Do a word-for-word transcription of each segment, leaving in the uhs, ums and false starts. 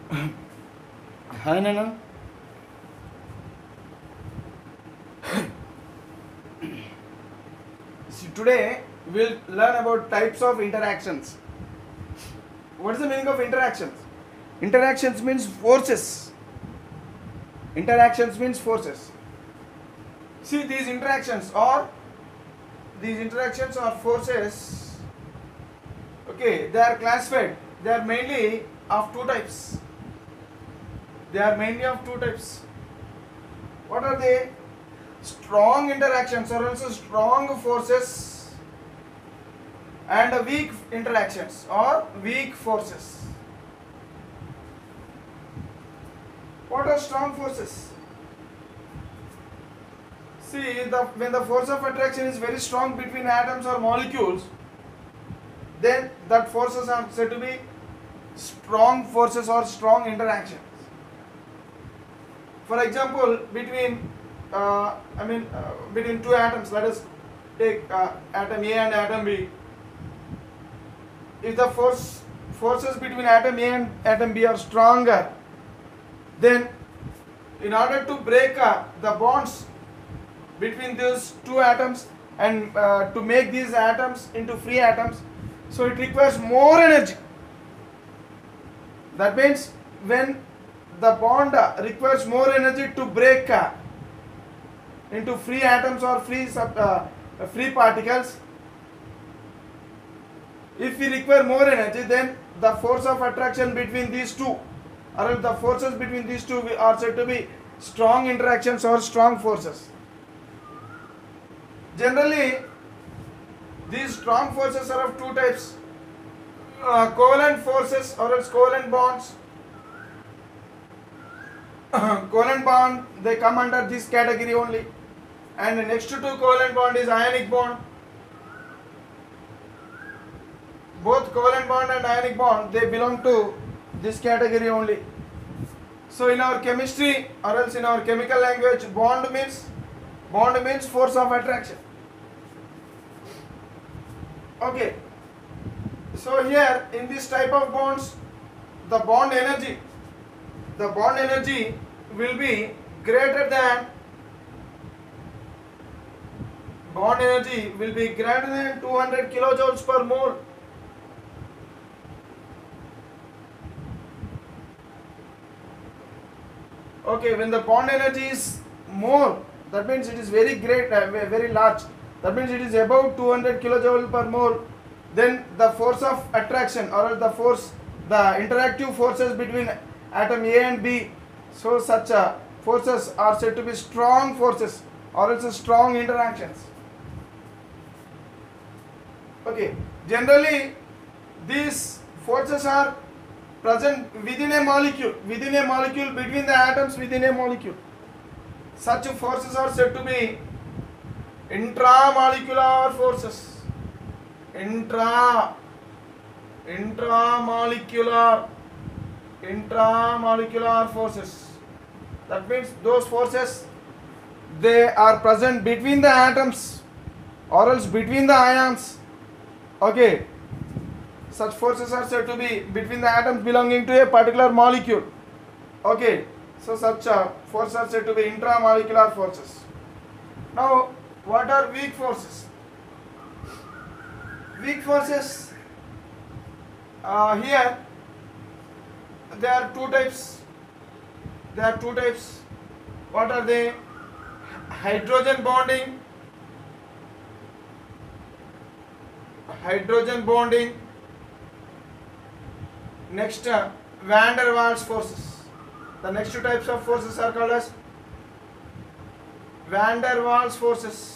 Hi Nana. See, today we'll learn about types of interactions. What is the meaning of interactions? Interactions means forces. Interactions means forces. See, these interactions are these interactions are forces. Okay, they are classified. They are mainly of two types. They are mainly of two types. What are they? Strong interactions or also strong forces, and weak interactions or weak forces. What are strong forces? See, the, when the force of attraction is very strong between atoms or molecules, then that forces are said to be strong forces or strong interactions. For example, between uh, I mean uh, between two atoms, let us take uh, atom A and atom B. If the force forces between atom A and atom B are stronger, then in order to break uh, the bonds between these two atoms and uh, to make these atoms into free atoms, so it requires more energy. That means when the bond uh, requires more energy to break uh, into free atoms or free sub, uh, free particles, if we require more energy, then the force of attraction between these two, or the forces between these two are said to be strong interactions or strong forces. Generally, these strong forces are of two types: uh, covalent forces or else covalent bonds. Covalent bond, they come under this category only, and next to covalent bond is ionic bond. Both covalent bond and ionic bond, they belong to this category only. So in our chemistry or else in our chemical language, bond means bond means force of attraction. Okay, so here in this type of bonds, the bond energy the bond energy will be greater than bond energy will be greater than two hundred kilojoules per mole. Okay, when the bond energy is more, that means it is very great, uh, very large. That means it is above two hundred kilojoule per mole. Then the force of attraction or the force, the interactive forces between atom A and B, so such uh, forces are said to be strong forces or else strong interactions. Okay, generally these forces are present within a molecule, within a molecule, between the atoms within a molecule. Such forces are said to be intramolecular forces. Intra, intramolecular, intramolecular forces. That means those forces, they are present between the atoms or else between the ions. Okay, such forces are said to be between the atoms belonging to a particular molecule. Okay, so such uh, forces are said to be intramolecular forces. Now, what are weak forces? Weak forces, uh, here there are two types. There are two types. What are they? Hydrogen bonding, hydrogen bonding. Next, uh, van der Waals forces. The next two types of forces are called as van der Waals forces.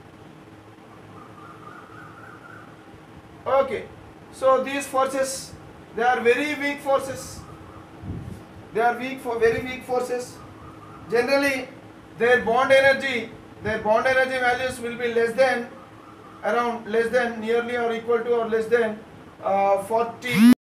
Okay, so these forces, they are very weak forces. They are weak for very weak forces. Generally, their bond energy, their bond energy values will be less than around less than nearly or equal to or less than uh, forty.